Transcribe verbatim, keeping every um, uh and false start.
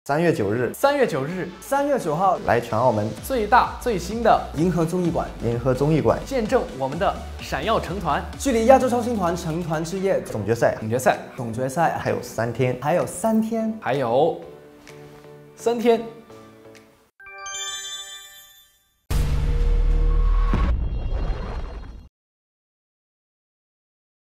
三月九日， 三月九日， 三月九号来全澳门最大最新的银河综艺馆， 银河综艺馆见证我们的闪耀成团， 距离亚洲超星团成团之夜总决赛， 总决赛总决赛还有三天， 还有三天， 还有三天。